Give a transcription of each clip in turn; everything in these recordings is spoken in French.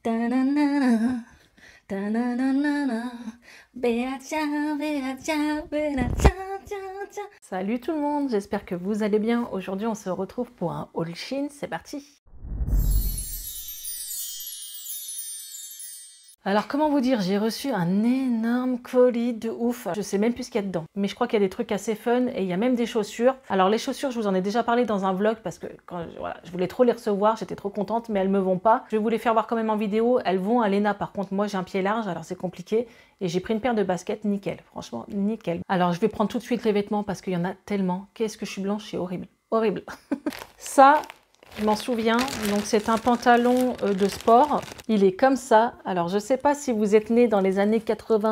Ta-na-na-na, ta-na-na-na-na, Béatia, Béatia, Béatia, tia, tia. Salut tout le monde, j'espère que vous allez bien. Aujourd'hui, on se retrouve pour un haul Shein, c'est parti. Alors comment vous dire, j'ai reçu un énorme colis de ouf. Je sais même plus ce qu'il y a dedans, mais je crois qu'il y a des trucs assez fun et il y a même des chaussures. Alors les chaussures, je vous en ai déjà parlé dans un vlog parce que voilà, je voulais trop les recevoir, j'étais trop contente, mais elles me vont pas. Je vais vous les faire voir quand même en vidéo. Elles vont à Léna, par contre moi j'ai un pied large, alors c'est compliqué. Et j'ai pris une paire de baskets, nickel, franchement nickel. Alors je vais prendre tout de suite les vêtements parce qu'il y en a tellement. Qu'est-ce que je suis blanche, c'est horrible, horrible. Ça, je m'en souviens, donc c'est un pantalon de sport, il est comme ça. Alors je sais pas si vous êtes né dans les années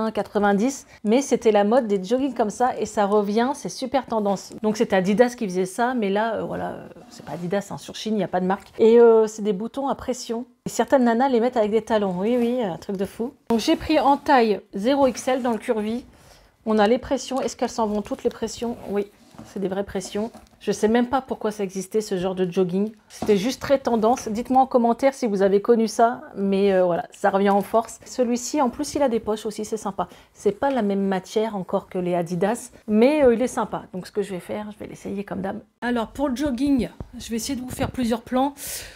80-90, mais c'était la mode des joggings comme ça et ça revient, c'est super tendance. Donc c'est Adidas qui faisait ça, mais là, voilà, c'est pas Adidas, hein, sur Shein, il n'y a pas de marque. Et c'est des boutons à pression. Et certaines nanas les mettent avec des talons, oui, oui, un truc de fou. Donc j'ai pris en taille 0XL dans le curvy. On a les pressions, est-ce qu'elles s'en vont toutes les pressions? Oui. C'est des vraies pressions. Je sais même pas pourquoi ça existait ce genre de jogging. C'était juste très tendance. Dites-moi en commentaire si vous avez connu ça. Mais voilà, ça revient en force. Celui-ci, en plus, il a des poches aussi, c'est sympa. C'est pas la même matière encore que les Adidas, mais il est sympa. Donc ce que je vais faire, je vais l'essayer comme d'hab. Alors pour le jogging, je vais essayer de vous faire plusieurs plans.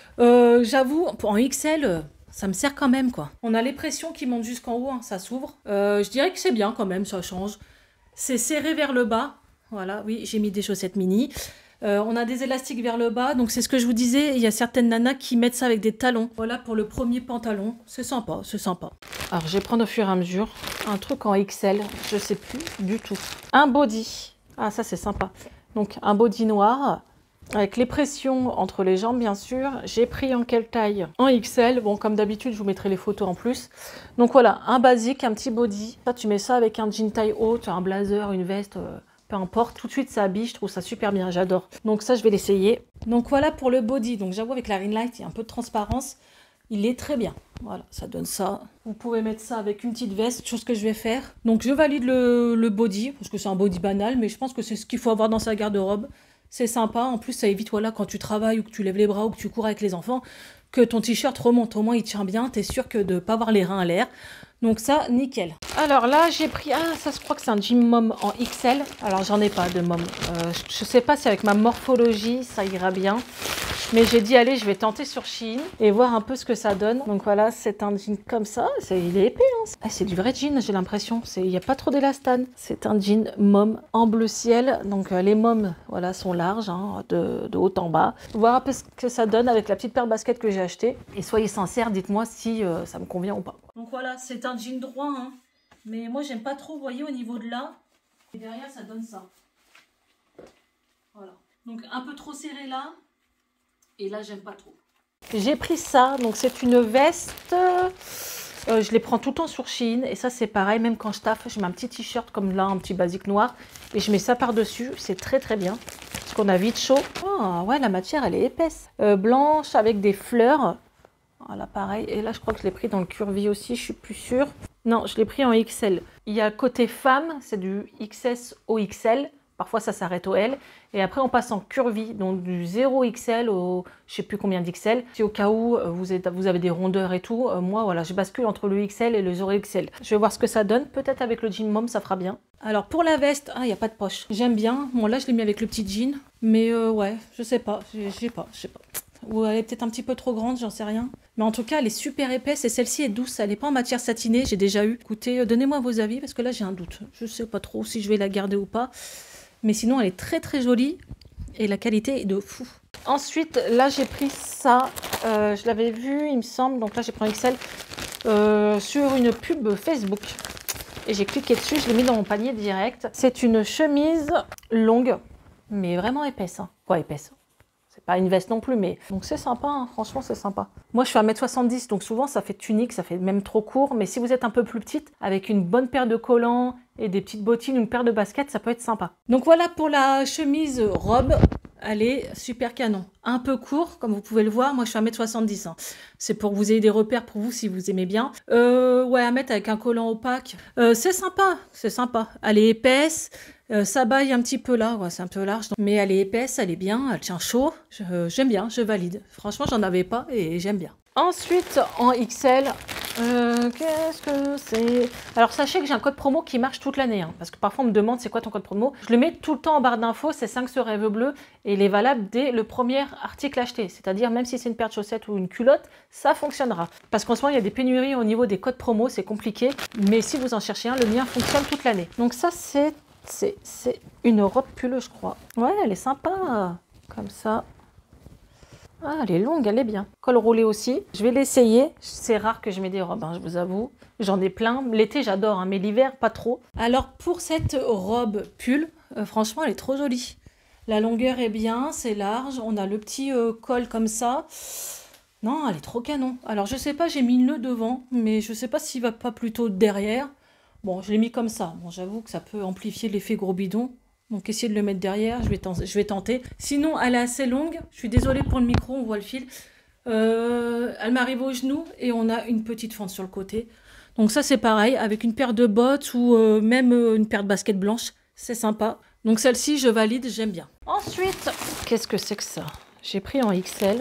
J'avoue, en XL... ça me sert quand même quoi. On a les pressions qui montent jusqu'en haut, hein, ça s'ouvre. Je dirais que c'est bien quand même, ça change. C'est serré vers le bas. Voilà, oui, j'ai mis des chaussettes mini. On a des élastiques vers le bas, donc c'est ce que je vous disais. Il y a certaines nanas qui mettent ça avec des talons. Voilà pour le premier pantalon. C'est sympa, c'est sympa. Alors, je vais prendre au fur et à mesure un truc en XL. Je sais plus du tout. Un body. Ah, ça, c'est sympa. Donc, un body noir avec les pressions entre les jambes, bien sûr. J'ai pris en quelle taille? En XL. Bon, comme d'habitude, je vous mettrai les photos en plus. Donc, voilà, un basique, un petit body. Ça, tu mets ça avec un jean taille haute, un blazer, une veste... peu importe, tout de suite ça habille, je trouve ça super bien, j'adore. Donc ça je vais l'essayer. Donc voilà pour le body, donc j'avoue avec la ring light il y a un peu de transparence, il est très bien. Voilà, ça donne ça. Vous pouvez mettre ça avec une petite veste, chose que je vais faire. Donc je valide le body, parce que c'est un body banal, mais je pense que c'est ce qu'il faut avoir dans sa garde-robe. C'est sympa, en plus ça évite voilà, quand tu travailles ou que tu lèves les bras ou que tu cours avec les enfants, que ton t-shirt remonte, au moins il tient bien, t'es sûr que de ne pas avoir les reins à l'air. Donc ça, nickel. Alors là, j'ai pris... Ah, ça, je crois que c'est un jean mom en XL. Alors, j'en ai pas de mom. Je sais pas si avec ma morphologie, ça ira bien. Mais j'ai dit, allez, je vais tenter sur Shein et voir un peu ce que ça donne. Donc voilà, c'est un jean comme ça. Il est épais. Hein. Ah, c'est du vrai jean, j'ai l'impression. Il n'y a pas trop d'élastane. C'est un jean mom en bleu ciel. Donc les moms, voilà, sont larges, hein, de haut en bas. Voir un peu ce que ça donne avec la petite paire de baskets que j'ai achetée. Et soyez sincères, dites-moi si ça me convient ou pas. Donc voilà, c'est un jean droit, hein. Mais moi j'aime pas trop, vous voyez, au niveau de là. Et derrière, ça donne ça. Voilà. Donc un peu trop serré là. Et là, j'aime pas trop. J'ai pris ça, donc c'est une veste. Je les prends tout le temps sur Shein. Et ça, c'est pareil, même quand je taffe, je mets un petit t-shirt comme là, un petit basique noir. Et je mets ça par-dessus. C'est très très bien. Parce qu'on a vite chaud. Oh, ouais, la matière, elle est épaisse. Blanche avec des fleurs. Voilà, pareil. Et là, je crois que je l'ai pris dans le curvy aussi. Je suis plus sûre. Non, je l'ai pris en XL. Il y a côté femme, c'est du XS au XL. Parfois, ça s'arrête au L. Et après, on passe en curvy, donc du 0XL au je sais plus combien d'XL. Si au cas où vous avez des rondeurs et tout, moi, voilà, je bascule entre le XL et le 0XL. Je vais voir ce que ça donne. Peut-être avec le jean mom, ça fera bien. Alors, pour la veste, ah, il n'y a pas de poche. J'aime bien. Bon, là, je l'ai mis avec le petit jean. Mais ouais, je sais pas. Je sais pas. Ou elle est peut-être un petit peu trop grande, j'en sais rien. Mais en tout cas, elle est super épaisse et celle-ci est douce. Elle n'est pas en matière satinée, j'ai déjà eu. Écoutez, donnez-moi vos avis parce que là, j'ai un doute. Je sais pas trop si je vais la garder ou pas. Mais sinon, elle est très très jolie et la qualité est de fou. Ensuite, là, j'ai pris ça. Je l'avais vu, il me semble. Donc là, j'ai pris un XL sur une pub Facebook. Et j'ai cliqué dessus, je l'ai mis dans mon panier direct. C'est une chemise longue, mais vraiment épaisse. Hein. Quoi, épaisse? Pas une veste non plus, mais... Donc c'est sympa, hein. Franchement, c'est sympa. Moi, je fais 1m70, donc souvent, ça fait tunique, ça fait même trop court. Mais si vous êtes un peu plus petite, avec une bonne paire de collants et des petites bottines, une paire de baskets, ça peut être sympa. Donc voilà pour la chemise robe. elle est super canon. Un peu court, comme vous pouvez le voir. Moi, je suis 1m70. Hein. C'est pour que vous ayez des repères pour vous, si vous aimez bien. Ouais, à mettre avec un collant opaque. C'est sympa, c'est sympa. Elle est épaisse. Ça baille un petit peu là, ouais, c'est un peu large. Mais elle est épaisse, elle est bien, elle tient chaud. J'aime bien, je valide. Franchement, j'en avais pas et j'aime bien. Ensuite, en XL, qu'est-ce que c'est? Alors, sachez que j'ai un code promo qui marche toute l'année. Hein, parce que parfois, on me demande c'est quoi ton code promo. Je le mets tout le temps en barre d'infos, c'est 5 ce rêve bleu. Et il est valable dès le premier article acheté. C'est-à-dire, même si c'est une paire de chaussettes ou une culotte, ça fonctionnera. Parce qu'en ce moment, il y a des pénuries au niveau des codes promo, c'est compliqué. Mais si vous en cherchez un, le mien fonctionne toute l'année. Donc ça, c'est une robe pull, je crois. Ouais, elle est sympa. Comme ça. Ah, elle est longue, elle est bien. Col roulé aussi. Je vais l'essayer. C'est rare que je mets des robes, hein, je vous avoue. J'en ai plein. L'été, j'adore, hein, mais l'hiver, pas trop. Alors, pour cette robe pull, franchement, elle est trop jolie. La longueur est bien, c'est large. On a le petit col comme ça. Non, elle est trop canon. Alors, je sais pas, j'ai mis le nœud devant, mais je sais pas s'il va pas plutôt derrière. Bon, je l'ai mis comme ça. Bon, j'avoue que ça peut amplifier l'effet gros bidon. Donc, essayez de le mettre derrière. Je vais tenter. Sinon, elle est assez longue. Je suis désolée pour le micro, on voit le fil. Elle m'arrive au genou et on a une petite fente sur le côté. Donc, ça, c'est pareil. Avec une paire de bottes ou même une paire de baskets blanches. C'est sympa. Donc, celle-ci, je valide. J'aime bien. Ensuite, qu'est-ce que c'est que ça? J'ai pris en XL.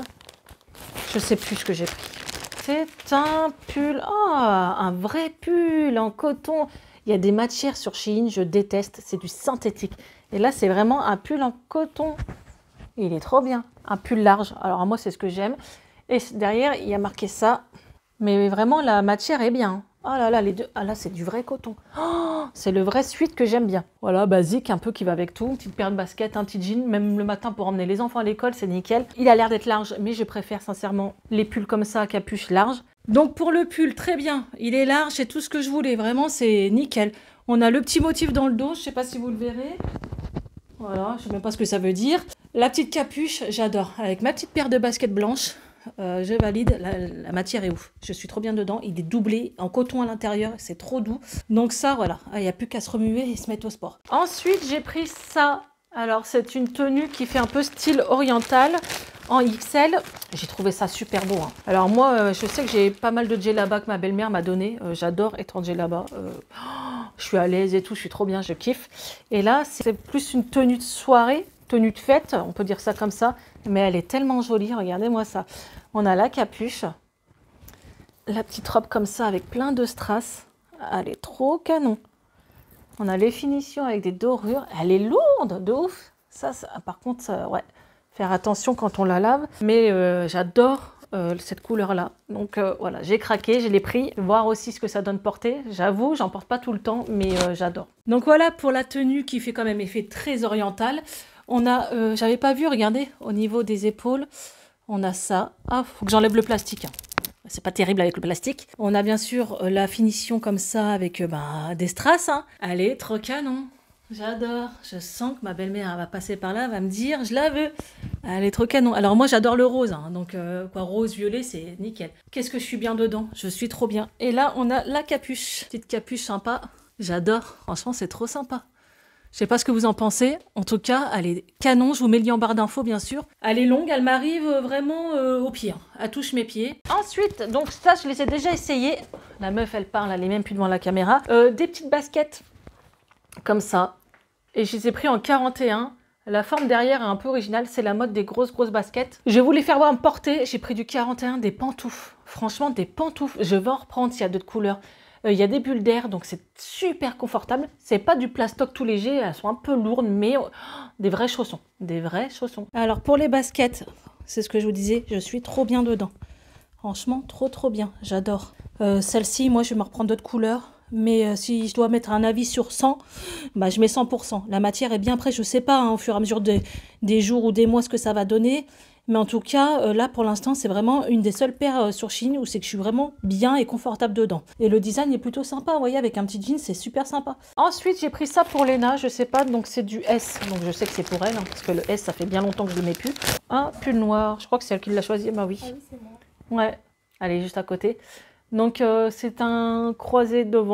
Je sais plus ce que j'ai pris. C'est un pull. Oh, un vrai pull en coton. Il y a des matières sur Shein, je déteste, c'est du synthétique. Et là, c'est vraiment un pull en coton. Il est trop bien. Un pull large. Alors, moi, c'est ce que j'aime. Et derrière, il y a marqué ça. Mais vraiment, la matière est bien. Oh là là, les deux. Ah là, c'est du vrai coton. Oh, c'est le vrai sweat que j'aime bien. Voilà, basique, un peu qui va avec tout. Une petite paire de baskets, un petit jean. Même le matin pour emmener les enfants à l'école, c'est nickel. Il a l'air d'être large, mais je préfère sincèrement les pulls comme ça à capuche large. Donc pour le pull, très bien, il est large, c'est tout ce que je voulais, vraiment c'est nickel. On a le petit motif dans le dos, je ne sais pas si vous le verrez. Voilà, je ne sais même pas ce que ça veut dire. La petite capuche, j'adore. Avec ma petite paire de baskets blanches, je valide, la matière est ouf. Je suis trop bien dedans, il est doublé en coton à l'intérieur, c'est trop doux. Donc ça, voilà, il n'y a plus qu'à se remuer et se mettre au sport. Ensuite, j'ai pris ça. Alors c'est une tenue qui fait un peu style oriental. En XL, j'ai trouvé ça super beau. Hein. Alors moi, je sais que j'ai pas mal de djellaba que ma belle-mère m'a donné. J'adore être en djellaba. Je suis à l'aise et tout, je suis trop bien, je kiffe. Et là, c'est plus une tenue de soirée, tenue de fête, on peut dire ça comme ça. Mais elle est tellement jolie, regardez-moi ça. On a la capuche, la petite robe comme ça avec plein de strass. Elle est trop canon. On a les finitions avec des dorures. Elle est lourde, de ouf. Ça par contre, ouais. Faire attention quand on la lave, mais j'adore cette couleur-là. Donc voilà, j'ai craqué, je l'ai pris. Voir aussi ce que ça donne porter. J'avoue, j'en porte pas tout le temps, mais j'adore. Donc voilà pour la tenue qui fait quand même effet très oriental. On a, j'avais pas vu, regardez, au niveau des épaules, on a ça. Ah, faut que j'enlève le plastique. Hein. C'est pas terrible avec le plastique. On a bien sûr la finition comme ça avec des strass. Hein. Elle est trop canon. J'adore, je sens que ma belle-mère va passer par là, va me dire, je la veux. Elle est trop canon. Alors moi j'adore le rose, hein, donc rose, violet, c'est nickel. Qu'est-ce que je suis bien dedans, je suis trop bien. Et là on a la capuche, petite capuche sympa. J'adore, franchement c'est trop sympa. Je sais pas ce que vous en pensez, en tout cas elle est canon, je vous mets le lien en barre d'infos bien sûr. Elle est longue, elle m'arrive vraiment au pied, hein. Elle touche mes pieds. Ensuite, donc ça je les ai déjà essayées. La meuf elle parle, elle est même plus devant la caméra. Des petites baskets comme ça. Et je les ai pris en 41. La forme derrière est un peu originale. C'est la mode des grosses baskets. Je voulais faire voir me porter. J'ai pris du 41, des pantoufles. Franchement, des pantoufles. Je vais en reprendre s'il y a d'autres couleurs. Il y a des bulles d'air, donc c'est super confortable. C'est pas du plastoc tout léger. Elles sont un peu lourdes, mais des vrais chaussons. Des vrais chaussons. Alors, pour les baskets, c'est ce que je vous disais. Je suis trop bien dedans. Franchement, trop bien. J'adore. Celle-ci, moi, je vais me reprendre d'autres couleurs. Mais si je dois mettre un avis sur 100, bah, je mets 100%. La matière est bien prête, je ne sais pas, hein, au fur et à mesure des jours ou des mois ce que ça va donner. Mais en tout cas, là pour l'instant, c'est vraiment une des seules paires sur Shein où c'est que je suis vraiment bien et confortable dedans. Et le design est plutôt sympa, vous voyez, avec un petit jean, c'est super sympa. Ensuite, j'ai pris ça pour Léna, je sais pas, donc c'est du S. Donc je sais que c'est pour elle, hein, parce que le S, ça fait bien longtemps que je ne le mets plus. Un pull noir, je crois que c'est elle qui l'a choisi, bah oui. Ah oui, c'est moi. Ouais, elle est juste à côté. Donc c'est un croisé devant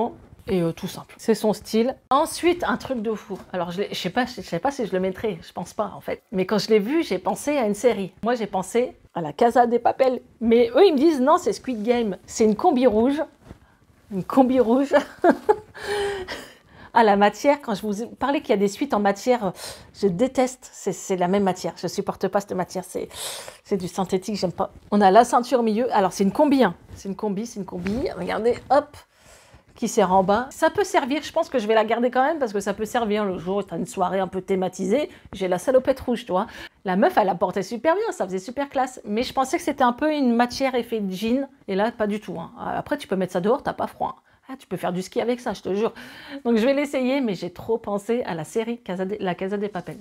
et tout simple. C'est son style. Ensuite, un truc de fou. Alors, je sais pas si je le mettrai, je pense pas en fait. Mais quand je l'ai vu, j'ai pensé à une série. Moi, j'ai pensé à la Casa de Papel. Mais eux, ils me disent non, c'est Squid Game. C'est une combi rouge. Une combi rouge. À la matière, quand je vous parlais qu'il y a des suites en matière, je déteste, c'est la même matière, je supporte pas cette matière, c'est du synthétique, j'aime pas. On a la ceinture au milieu, alors c'est une combi, hein. C'est une combi, regardez, hop, qui sert en bas. Ça peut servir, je pense que je vais la garder quand même, parce que ça peut servir le jour où tu as une soirée un peu thématisée, j'ai la salopette rouge, tu vois. La meuf, elle la portait super bien, ça faisait super classe, mais je pensais que c'était un peu une matière effet jean, et là, pas du tout, hein. Après, tu peux mettre ça dehors, t'as pas froid, hein. Ah, tu peux faire du ski avec ça, je te jure. Donc, je vais l'essayer, mais j'ai trop pensé à la série La Casa de Papel.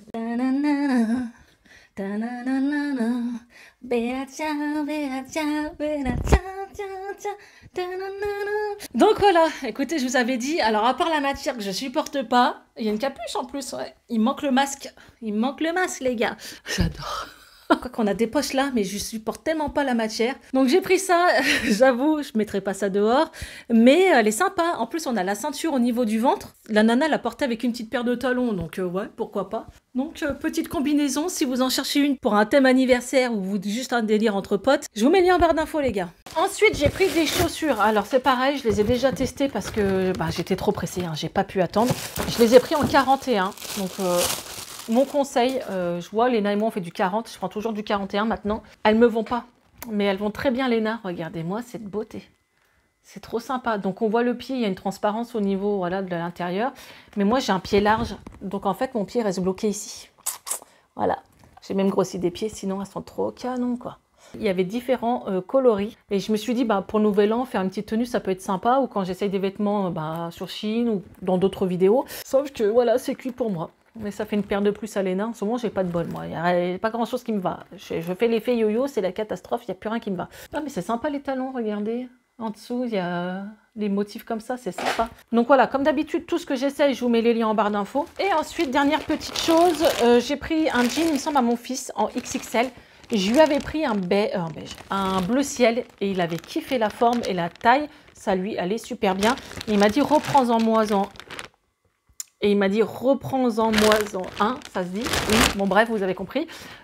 Donc voilà, écoutez, je vous avais dit, alors à part la matière que je supporte pas, il y a une capuche en plus, ouais. Il manque le masque. Il manque le masque, les gars. J'adore. Quoi qu'on a des poches là, mais je supporte tellement pas la matière. Donc j'ai pris ça, j'avoue, je mettrai pas ça dehors, mais elle est sympa. En plus, on a la ceinture au niveau du ventre. La nana l'a portée avec une petite paire de talons, donc ouais, pourquoi pas. Donc petite combinaison, si vous en cherchez une pour un thème anniversaire ou juste un délire entre potes, je vous mets le lien en barre d'infos, les gars. Ensuite, j'ai pris des chaussures. Alors c'est pareil, je les ai déjà testées parce que j'étais trop pressée, hein, j'ai pas pu attendre. Je les ai pris en 41, donc... Mon conseil, je vois Léna et moi on fait du 40, je prends toujours du 41 maintenant. Elles me vont pas, mais elles vont très bien Léna, regardez-moi cette beauté. C'est trop sympa. Donc on voit le pied, il y a une transparence au niveau voilà, de l'intérieur. Mais moi j'ai un pied large, donc en fait mon pied reste bloqué ici. Voilà, j'ai même grossi des pieds, sinon elles sont trop canon quoi. Il y avait différents coloris et je me suis dit pour le nouvel an faire une petite tenue ça peut être sympa, ou quand j'essaye des vêtements sur Shein ou dans d'autres vidéos. Sauf que voilà, c'est cuit pour moi. Mais ça fait une paire de plus à Léna. En ce moment, j'ai pas de bol, moi. Il n'y a pas grand-chose qui me va. Je fais l'effet yo-yo, c'est la catastrophe, il n'y a plus rien qui me va. Ah, mais c'est sympa les talons, regardez. En dessous, il y a les motifs comme ça, c'est sympa. Donc voilà, comme d'habitude, tout ce que j'essaye, je vous mets les liens en barre d'infos. Et ensuite, dernière petite chose, j'ai pris un jean, il me semble, à mon fils, en XXL. Je lui avais pris un bleu ciel, et il avait kiffé la forme et la taille. Ça lui allait super bien. Il m'a dit, reprends-en moisan. Et il m'a dit, reprends-en moisan 1, ça se dit, oui, bon bref, vous avez compris.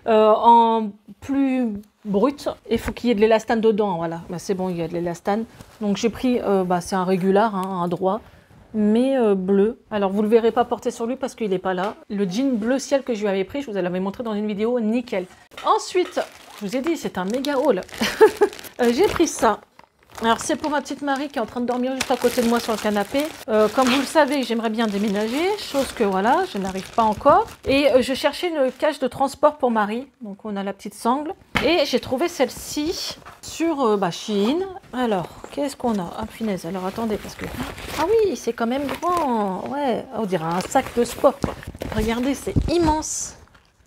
En plus brut, il faut qu'il y ait de l'élastane dedans, voilà. C'est bon, il y a de l'élastane. Donc j'ai pris, c'est un régular, hein, un droit, mais bleu. Alors vous ne le verrez pas porter sur lui parce qu'il n'est pas là. Le jean bleu ciel que je lui avais pris, je vous l'avais montré dans une vidéo, nickel. Ensuite, je vous ai dit, c'est un méga haul. J'ai pris ça. Alors c'est pour ma petite Marie qui est en train de dormir juste à côté de moi sur le canapé. Comme vous le savez, j'aimerais bien déménager, chose que voilà, je n'arrive pas encore. Et je cherchais une cage de transport pour Marie. Donc on a la petite sangle. Et j'ai trouvé celle-ci sur Shein. Alors, qu'est-ce qu'on a? Ah punaise, alors attendez, parce que... Ah oui, c'est quand même grand. Ouais, on dirait un sac de sport. Regardez, c'est immense.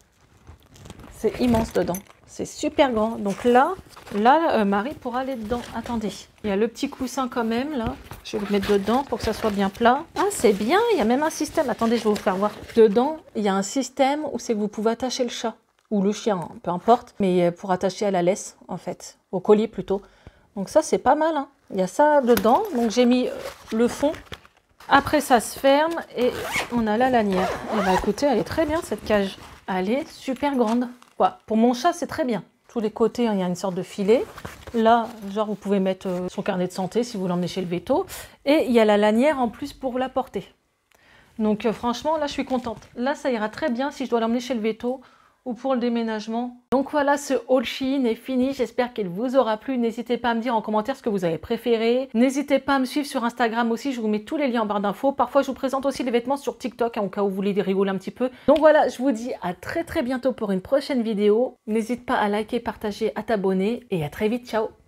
C'est immense dedans. C'est super grand. Donc là, Marie pourra aller dedans. Attendez, il y a le petit coussin quand même, là. Je vais le mettre dedans pour que ça soit bien plat. Ah, c'est bien, il y a même un système. Attendez, je vais vous faire voir. Dedans, il y a un système où c'est que vous pouvez attacher le chat. Ou le chien, hein, peu importe. Mais pour attacher à la laisse, en fait. Au collier, plutôt. Donc ça, c'est pas mal, hein. Il y a ça dedans. Donc j'ai mis le fond. Après, ça se ferme et on a la lanière. Et bah écoutez, elle est très bien, cette cage. Elle est super grande. Quoi. Pour mon chat, c'est très bien. Tous les côtés, hein, il y a une sorte de filet. Là, genre, vous pouvez mettre son carnet de santé si vous l'emmenez chez le veto. Et il y a la lanière en plus pour la porter. Donc franchement, là, je suis contente. Là, ça ira très bien si je dois l'emmener chez le veto ou pour le déménagement. Donc voilà, ce haul Shein est fini. J'espère qu'il vous aura plu. N'hésitez pas à me dire en commentaire ce que vous avez préféré. N'hésitez pas à me suivre sur Instagram aussi. Je vous mets tous les liens en barre d'infos. Parfois, je vous présente aussi les vêtements sur TikTok, hein, au cas où vous voulez rigoler un petit peu. Donc voilà, je vous dis à très bientôt pour une prochaine vidéo. N'hésite pas à liker, partager, à t'abonner et à très vite. Ciao!